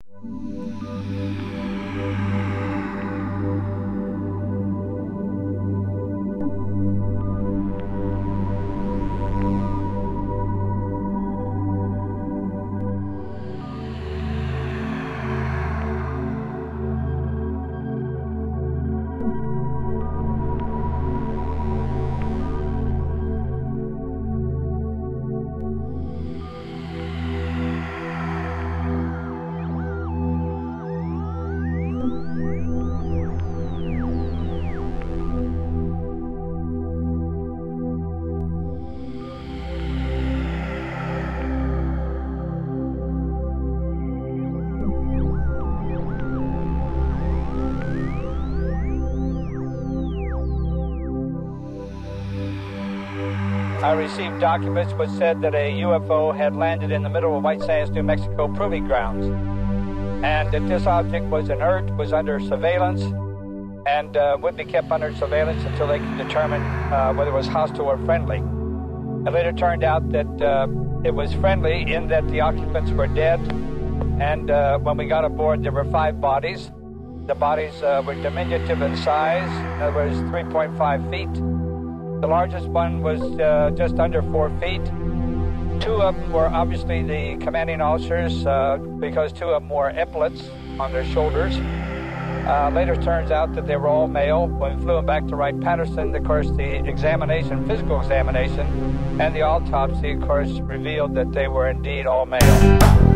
I received documents which said that a UFO had landed in the middle of White Sands, New Mexico proving grounds, and that this object was inert, was under surveillance, and would be kept under surveillance until they could determine whether it was hostile or friendly. It later turned out that it was friendly in that the occupants were dead, and when we got aboard there were 5 bodies. The bodies were diminutive in size, in other words 3.5 feet. The largest one was just under 4 feet. 2 of them were obviously the commanding officers because 2 of them wore epaulets on their shoulders. Later turns out that they were all male. When we flew them back to Wright-Patterson, of course, the examination, physical examination, and the autopsy, of course, revealed that they were indeed all male.